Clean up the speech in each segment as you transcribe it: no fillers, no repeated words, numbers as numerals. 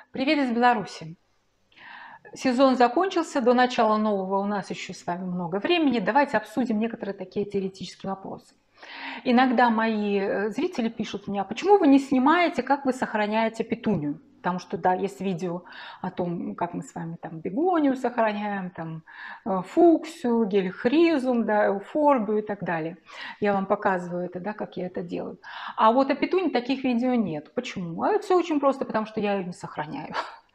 Привет из Беларуси. Сезон закончился, до начала нового у нас еще с вами много времени. Давайте обсудим некоторые такие теоретические вопросы. Иногда мои зрители пишут мне: а почему вы не снимаете, как вы сохраняете петунию? Потому что, да, есть видео о том, как мы с вами там бегонию сохраняем, там фуксию, гельхризум, да, эуфорбию и так далее. Я вам показываю это, да, как я это делаю. А вот о петунии таких видео нет. Почему? А все очень просто, потому что я ее не сохраняю.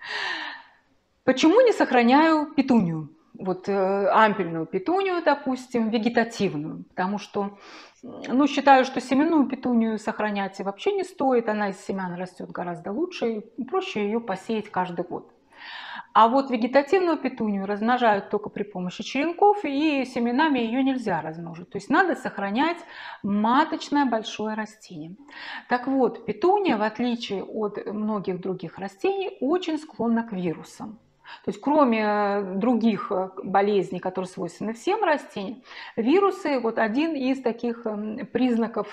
Почему не сохраняю петунию? Вот ампельную петунию, допустим, вегетативную, потому что, ну, считаю, что семенную петунию сохранять вообще не стоит, она из семян растет гораздо лучше, и проще ее посеять каждый год. А вот вегетативную петунию размножают только при помощи черенков, и семенами ее нельзя размножить. То есть надо сохранять маточное большое растение. Так вот, петуния, в отличие от многих других растений, очень склонна к вирусам. То есть кроме других болезней, которые свойственны всем растениям, вирусы вот один из таких признаков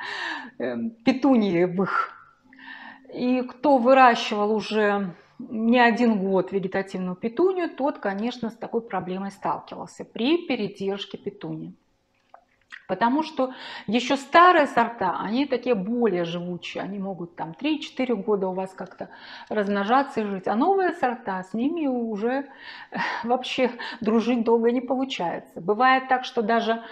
петуниевых. И кто выращивал уже не один год вегетативную петунию, тот, конечно, с такой проблемой сталкивался при передержке петунии. Потому что еще старые сорта, они такие более живучие, они могут там 3-4 года у вас как-то размножаться и жить. А новые сорта, с ними уже вообще дружить долго не получается. Бывает так, что даже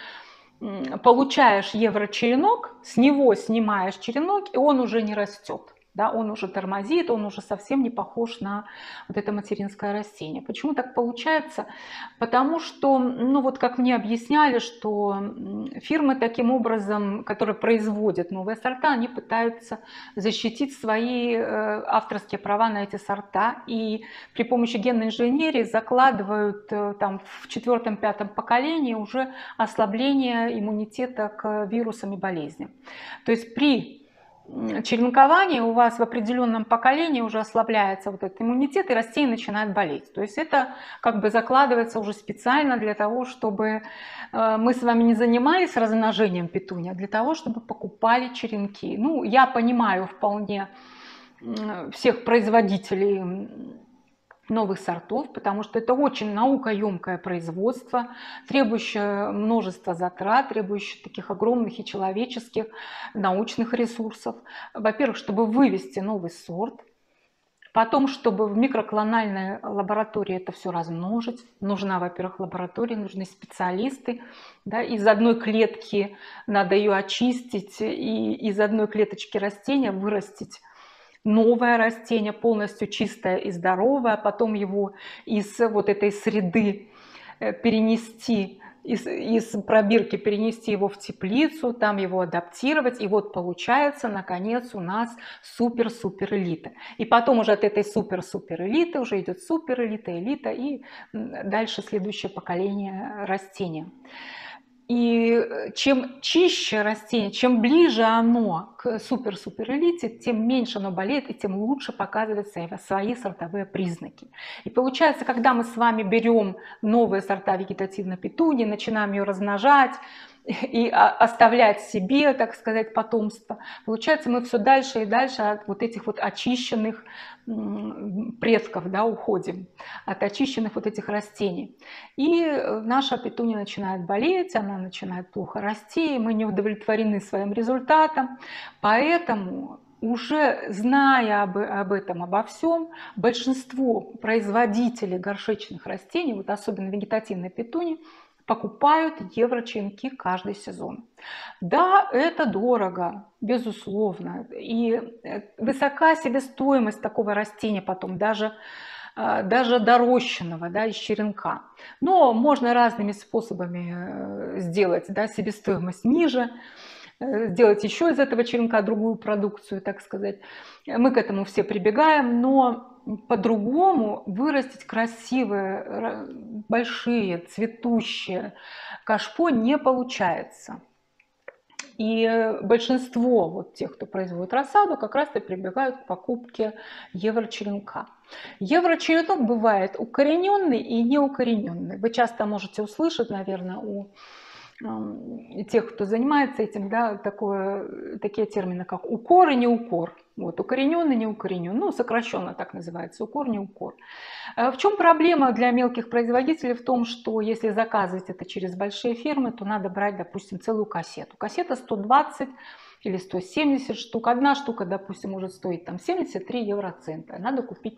получаешь еврочеренок, с него снимаешь черенок, и он уже не растет. Да, он уже тормозит, он уже совсем не похож на вот это материнское растение. Почему так получается? Потому что, ну вот как мне объясняли, что фирмы таким образом, которые производят новые сорта, они пытаются защитить свои авторские права на эти сорта, и при помощи генной инженерии закладывают там в четвертом-пятом поколении уже ослабление иммунитета к вирусам и болезням. То есть при черенковании у вас в определенном поколении уже ослабляется вот этот иммунитет, и растение начинает болеть. То есть это как бы закладывается уже специально для того, чтобы мы с вами не занимались размножением петуний, а для того, чтобы покупали черенки. Ну, я понимаю вполне всех производителей новых сортов, потому что это очень наукоемкое производство, требующее множества затрат, требующее таких огромных и человеческих, научных ресурсов. Во-первых, чтобы вывести новый сорт, потом, чтобы в микроклональной лаборатории это все размножить. Нужна, во-первых, лаборатория, нужны специалисты. Да, из одной клетки надо ее очистить, и из одной клеточки растения вырастить новое растение, полностью чистое и здоровое, потом его из вот этой среды перенести, из пробирки перенести его в теплицу, там его адаптировать, и вот получается, наконец, у нас супер-супер элита. И потом уже от этой супер-супер элиты уже идет супер элита, элита, и дальше следующее поколение растения. И чем чище растение, чем ближе оно к супер-супер элите, тем меньше оно болеет и тем лучше показывает свои сортовые признаки. И получается, когда мы с вами берем новые сорта вегетативной петунии, начинаем ее размножать и оставлять себе, так сказать, потомство, получается, мы все дальше и дальше от вот этих вот очищенных предков, да, уходим, от очищенных вот этих растений. И наша петуния начинает болеть, она начинает плохо расти, и мы не удовлетворены своим результатом. Поэтому, уже зная об этом, обо всем, большинство производителей горшечных растений, вот особенно вегетативной петунии, покупают еврочеренки каждый сезон. Да, это дорого, безусловно, и высока себестоимость такого растения потом, даже дорощенного, да, из черенка. Но можно разными способами сделать, да, себестоимость ниже, сделать еще из этого черенка другую продукцию, так сказать. Мы к этому все прибегаем, но по-другому вырастить красивые, большие, цветущие кашпо не получается. И большинство вот тех, кто производит рассаду, как раз-то прибегают к покупке еврочеренка. Еврочеренок бывает укорененный и неукорененный. Вы часто можете услышать, наверное, у тех, кто занимается этим, да, такие термины, как укор и не укор. Вот, укорененный, не укорененный, ну, сокращенно так называется, укор, не укор. В чем проблема для мелких производителей? В том, что если заказывать это через большие фирмы, то надо брать, допустим, целую кассету. Кассета 120 или 170 штук. Одна штука, допустим, может стоить там 73 евроцента. Надо купить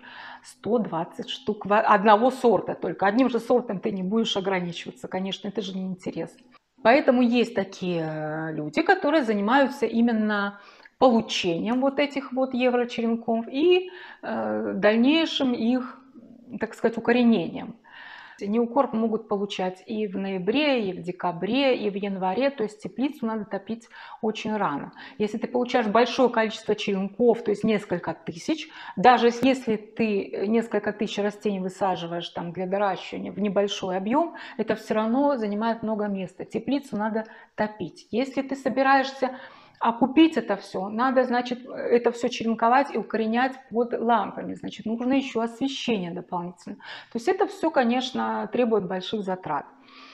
120 штук одного сорта только. Одним же сортом ты не будешь ограничиваться, конечно, это же неинтересно. Поэтому есть такие люди, которые занимаются именно получением вот этих вот еврочеренков и дальнейшим их, так сказать, укоренением. Неукорм могут получать и в ноябре, и в декабре, и в январе, то есть теплицу надо топить очень рано. Если ты получаешь большое количество черенков, то есть несколько тысяч, даже если ты несколько тысяч растений высаживаешь там для доращивания в небольшой объем, это все равно занимает много места. Теплицу надо топить. Если ты собираешься купить это все, надо, значит, это все черенковать и укоренять под лампами. Значит, нужно еще освещение дополнительно. То есть это все, конечно, требует больших затрат.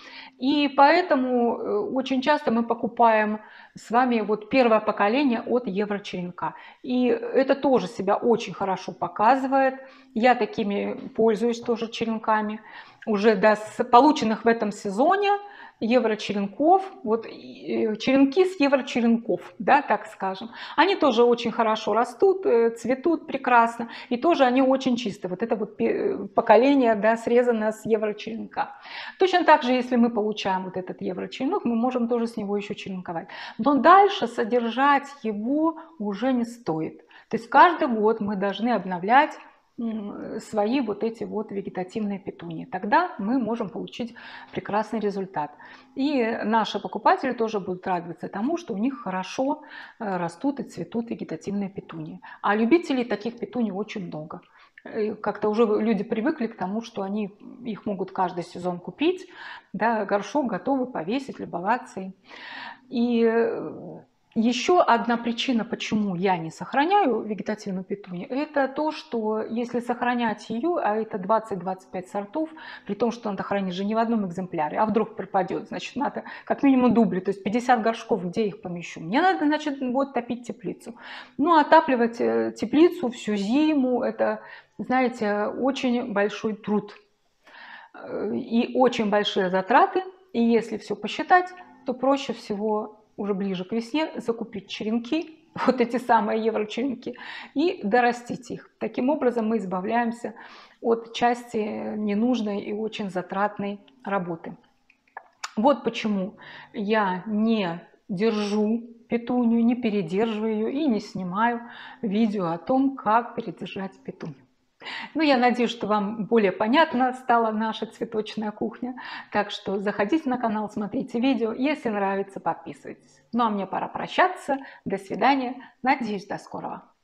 И поэтому очень часто мы покупаем с вами вот первое поколение от еврочеренка. И это тоже себя очень хорошо показывает. Я такими пользуюсь тоже черенками. Уже до полученных в этом сезоне еврочеренков, вот черенки с еврочеренков, да, так скажем, они тоже очень хорошо растут, цветут прекрасно, и тоже они очень чистые. Вот это вот поколение, да, срезано с еврочеренка. Точно так же, если мы получаем вот этот еврочеренок, мы можем тоже с него еще черенковать. Но дальше содержать его уже не стоит. То есть каждый год мы должны обновлять свои вот эти вот вегетативные петунии. Тогда мы можем получить прекрасный результат. И наши покупатели тоже будут радоваться тому, что у них хорошо растут и цветут вегетативные петунии. А любителей таких петуний очень много. Как-то уже люди привыкли к тому, что они их могут каждый сезон купить, да, горшок готовы повесить, любоваться им. И еще одна причина, почему я не сохраняю вегетативную петунью, это то, что если сохранять ее, а это 20-25 сортов, при том, что надо хранить же не в одном экземпляре, а вдруг пропадет, значит, надо как минимум дубли, то есть 50 горшков, где я их помещу? Мне надо, значит, вот топить теплицу. Ну, отапливать теплицу всю зиму, это, знаете, очень большой труд и очень большие затраты, и если все посчитать, то проще всего уже ближе к весне закупить черенки, вот эти самые еврочеренки, и дорастить их. Таким образом мы избавляемся от части ненужной и очень затратной работы. Вот почему я не держу петунью, не передерживаю ее и не снимаю видео о том, как передержать петунью. Ну, я надеюсь, что вам более понятно стала наша цветочная кухня. Так что заходите на канал, смотрите видео. Если нравится, подписывайтесь. Ну, а мне пора прощаться. До свидания. Надеюсь, до скорого.